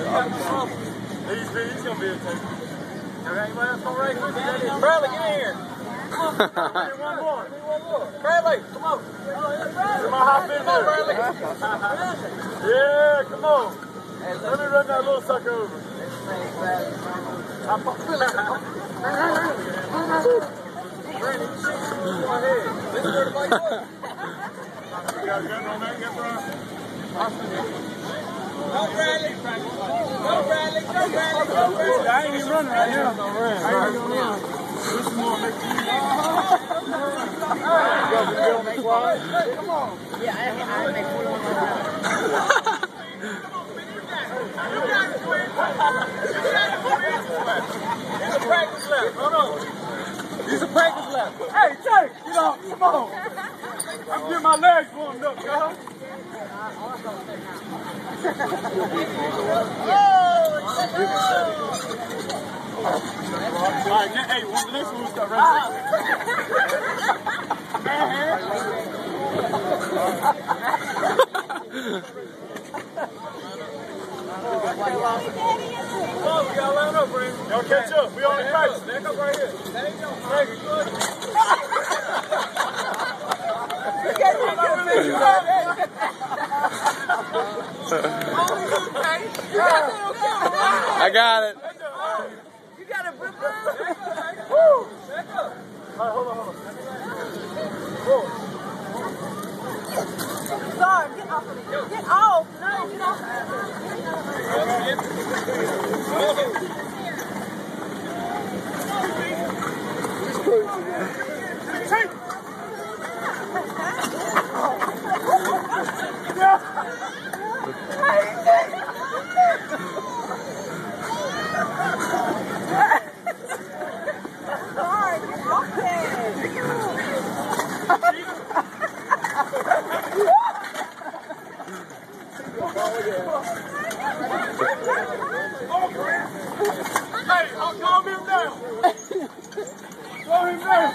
He's gonna be a taker. Anybody else gonna race with you? Bradley, get in here. Come on. One more. Bradley, come on. Come on, hop in there, Bradley. Yeah, come on. Let me run that little sucker over. Brandon, go ahead. Let's go to Blake Wood. You got a gun on that yet, Brian? Go Bradley! Go Bradley! Go Bradley! Go Bradley! I ain't even running right now. I ain't even gonna run. This is more make you. Come on. Yeah, I make one on my Here's a practice lap. Hold on. Here's a practice lap. Hey, Jake, you know, come on. I'm getting my legs warmed up, y'all. Alright, hey, the next one we start racing. Come on, we gotta line up, Brandon. Y'all catch up. We on the practice. Back up right here. There you go. I got it. You got a blue. Woo! Back up. All right, hold on. Sorry, get off of me. Get off. No, get off. Hey, I'll calm him down. Slow him down.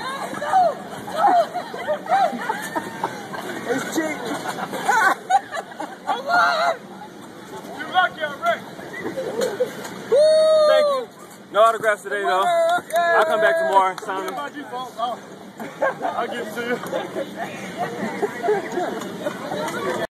It's cheap. You're lucky I'm wrecked. Thank you. No autographs today, though. I'll come back tomorrow and sign them. I'll give them to you.